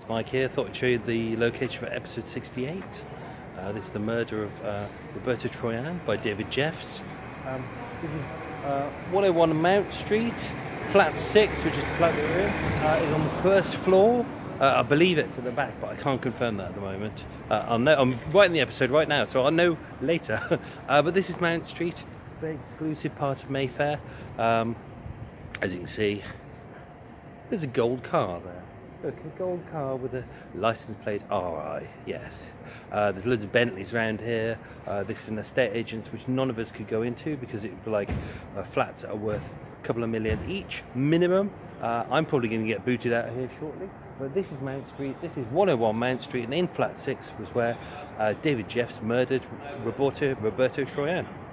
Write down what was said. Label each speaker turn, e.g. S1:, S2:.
S1: It's Mike here. Thought I'd show you the location for episode 68. This is the murder of Roberto Troyan by David Jeffs. This is 101 Mount Street, flat 6, which is the flat we're in. Is on the first floor. I believe it's at the back, but I can't confirm that at the moment. I'll know. I'm writing the episode right now, so I'll know later. But this is Mount Street, very exclusive part of Mayfair. As you can see, there's a gold car there. Look, a gold car with a license plate RI, yes. There's loads of Bentleys around here. This is an estate agent's which none of us could go into because it would be like flats that are worth a couple of million each, minimum. I'm probably going to get booted out of here shortly. But this is Mount Street, this is 101 Mount Street, and in flat 6 was where David Jeffs murdered Roberto Troyan.